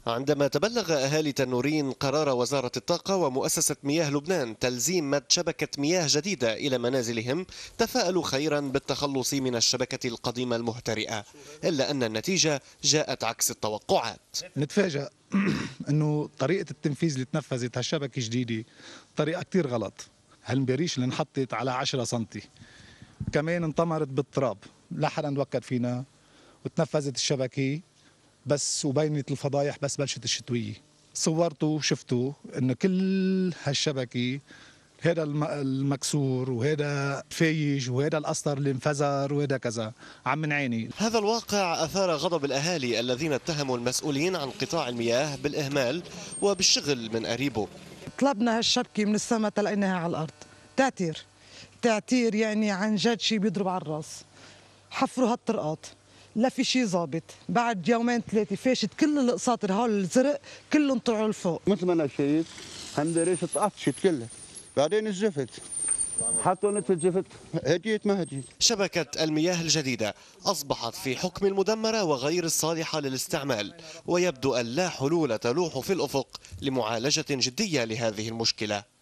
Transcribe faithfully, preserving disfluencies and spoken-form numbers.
عندما تبلغ أهالي تنورين قرار وزارة الطاقة ومؤسسة مياه لبنان تلزيم مد شبكة مياه جديدة إلى منازلهم، تفاءلوا خيرا بالتخلص من الشبكة القديمة المهترئة، إلا أن النتيجة جاءت عكس التوقعات. نتفاجأ أنه طريقة التنفيذ اللي تنفذت هالشبكة جديدة طريقة كتير غلط. هالمباريش اللي انحطت على عشرة سنتي كمان انطمرت بالتراب، لا حدا وكل فينا، وتنفذت الشبكة بس وبينت الفضايح بس بلشت الشتوية. صورتوا وشفتوا انه كل هالشبكة هذا المكسور وهذا فايج وهذا القصر اللي انفجر وهذا كذا عم نعاني. هذا الواقع أثار غضب الأهالي الذين اتهموا المسؤولين عن قطاع المياه بالإهمال وبالشغل من قريبه. طلبنا هالشبكة من السماء تلاقيناها على الأرض. تعتير تعتير يعني عن جد شيء بيضرب على الراس. حفروا هالطرقات لا في شيء ظابط، بعد يومين ثلاثه فاشت كل القساطر هول الزرق كلهم طلعوا لفوق. مثل ما انا شايف هالمباريش اتقطشت كلها، بعدين الزفت حطوا نت الزفت هديت ما هديت. شبكة المياه الجديدة أصبحت في حكم المدمرة وغير الصالحة للاستعمال، ويبدو أن لا حلول تلوح في الأفق لمعالجة جدية لهذه المشكلة.